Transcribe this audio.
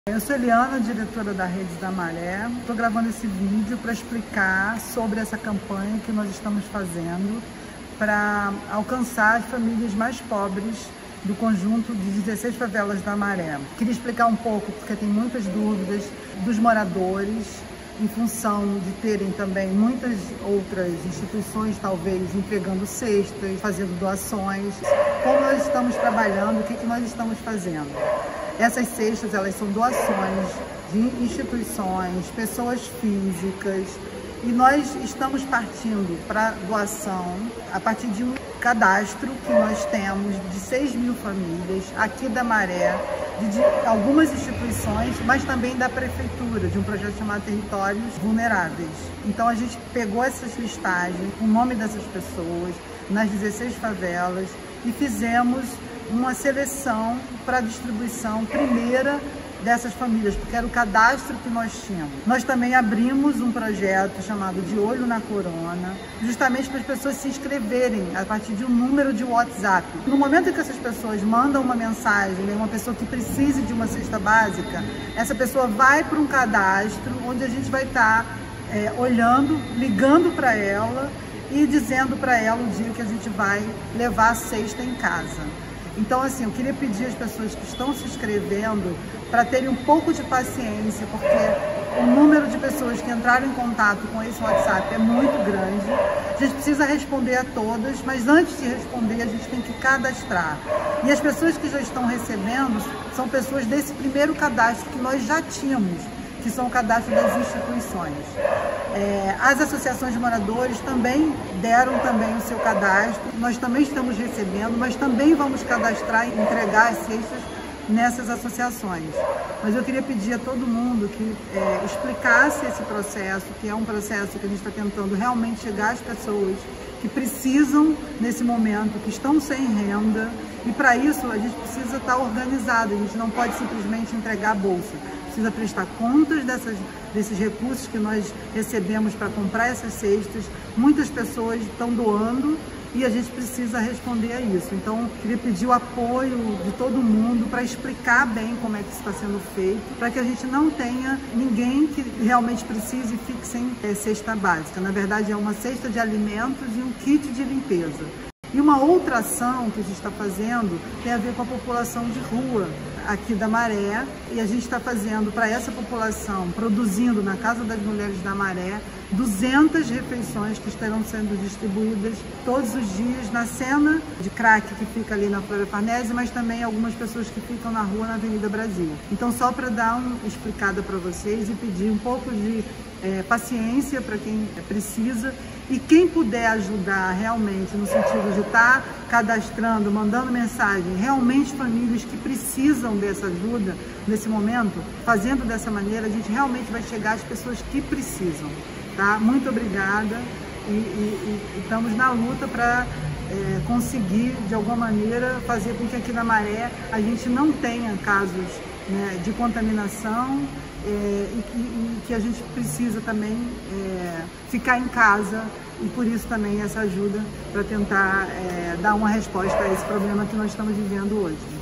Eu sou Eliana, diretora da Rede da Maré. Estou gravando esse vídeo para explicar sobre essa campanha que nós estamos fazendo para alcançar as famílias mais pobres do conjunto de 16 favelas da Maré. Queria explicar um pouco, porque tem muitas dúvidas dos moradores, em função de terem também muitas outras instituições, talvez, entregando cestas, fazendo doações. Como nós estamos trabalhando, o que nós estamos fazendo? Essas cestas, elas são doações de instituições, pessoas físicas, e nós estamos partindo para doação a partir de um cadastro que nós temos de 6.000 famílias aqui da Maré, de algumas instituições, mas também da prefeitura, de um projeto chamado Territórios Vulneráveis. Então a gente pegou essas listagens, o nome dessas pessoas, nas 16 favelas, e fizemos uma seleção para a distribuição primeira dessas famílias, porque era o cadastro que nós tínhamos. Nós também abrimos um projeto chamado De Olho na Corona, justamente para as pessoas se inscreverem a partir de um número de WhatsApp. No momento em que essas pessoas mandam uma mensagem, uma pessoa que precise de uma cesta básica, essa pessoa vai para um cadastro onde a gente vai estar olhando, ligando para ela e dizendo para ela o dia que a gente vai levar a cesta em casa. Então, assim, eu queria pedir às pessoas que estão se inscrevendo para terem um pouco de paciência, porque o número de pessoas que entraram em contato com esse WhatsApp é muito grande. A gente precisa responder a todas, mas antes de responder, a gente tem que cadastrar. E as pessoas que já estão recebendo são pessoas desse primeiro cadastro que nós já tínhamos, que são o cadastro das instituições. As associações de moradores também deram o seu cadastro, nós também estamos recebendo, mas também vamos cadastrar e entregar as cestas nessas associações. Mas eu queria pedir a todo mundo que explicasse esse processo, que é um processo que a gente está tentando realmente chegar às pessoas que precisam nesse momento, que estão sem renda, e para isso a gente precisa estar organizado, a gente não pode simplesmente entregar a bolsa. Precisa prestar contas desses recursos que nós recebemos para comprar essas cestas. Muitas pessoas estão doando e a gente precisa responder a isso. Então, queria pedir o apoio de todo mundo para explicar bem como é que isso está sendo feito, para que a gente não tenha ninguém que realmente precise e fique sem cesta básica. Na verdade, é uma cesta de alimentos e um kit de limpeza. E uma outra ação que a gente está fazendo tem a ver com a população de rua aqui da Maré, e a gente está fazendo para essa população, produzindo na Casa das Mulheres da Maré, 200 refeições que estarão sendo distribuídas todos os dias na cena de crack que fica ali na Flora Farnese, mas também algumas pessoas que ficam na rua, na Avenida Brasil. Então, só para dar uma explicada para vocês e pedir um pouco de paciência para quem precisa, e quem puder ajudar realmente no sentido de estar cadastrando, mandando mensagem, realmente famílias que precisam dessa ajuda nesse momento, fazendo dessa maneira, a gente realmente vai chegar às pessoas que precisam, tá? Muito obrigada e estamos na luta para conseguir, de alguma maneira, fazer com que aqui na Maré a gente não tenha casos, né, de contaminação, e que a gente precisa também ficar em casa, e por isso também essa ajuda para tentar dar uma resposta a esse problema que nós estamos vivendo hoje.